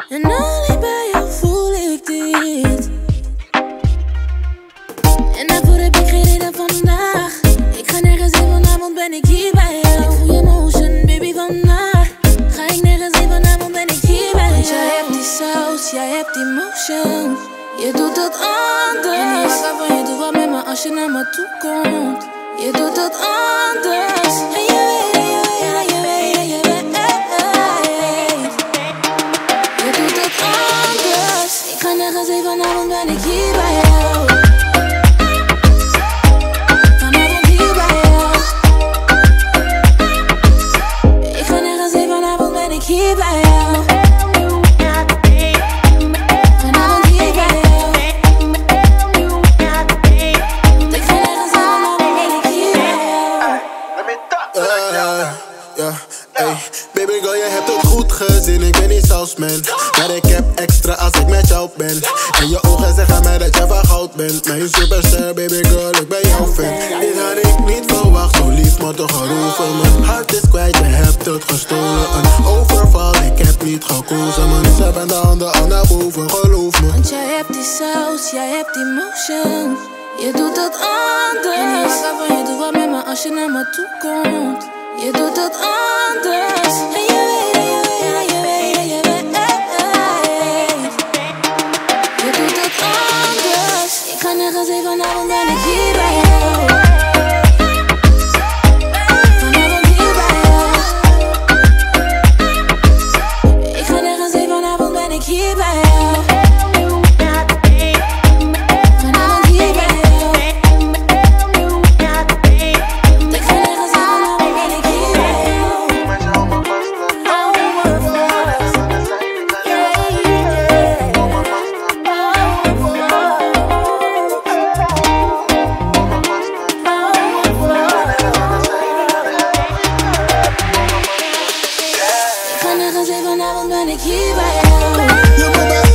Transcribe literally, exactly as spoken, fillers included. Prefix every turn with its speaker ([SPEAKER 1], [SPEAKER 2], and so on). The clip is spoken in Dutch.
[SPEAKER 1] En alleen bij jou voel ik dit. En daarvoor heb ik geen reden vandaag. Ik ga nergens heen, vanavond ben ik hier bij jou. Ik voel je motion, baby, vandaag ga ik nergens heen, vanavond ben ik hier bij jou. Want jij hebt die saus, jij hebt die motion. Je doet het anders. En ik hou van je, doe wat met me als je naar me toe komt. Je doet het anders. En je weet, en je weet, en je weet, en je weet. Je doet het anders. Ik ga nergens heen, vanavond ben ik hier bij jou. Vanavond hier bij jou. Ik ga nergens heen, vanavond ben ik hier bij jou.
[SPEAKER 2] Baby girl, je hebt het goed gezien, ik ben niet salesman. Maar ik heb extra als ik met jou ben. En je ogen zeggen mij dat jij van goud bent. Mijn superster, baby girl, ik ben jouw fan. Dit had ik niet verwacht, zo lief maar toch geroepen. Mijn hart is kwijt, je hebt het gestolen. Een overval, ik heb niet gekozen. Mijn ze ben de handen al naar boven, geloof me.
[SPEAKER 1] Want jij hebt die saus, jij hebt die motion. Je doet het anders. En ik hou van je, doe wat met me als je naar me toe komt. Je doet het anders. En je weet, en je weet, en je weet, en je weet. Je doet het anders. Ik ga nergens heen, vanavond ben ik hier bij jou. Vanavond hier bij jou. Ik ga nergens heen, vanavond ben ik hier bij jou. Vanavond ben ik hier bij jou.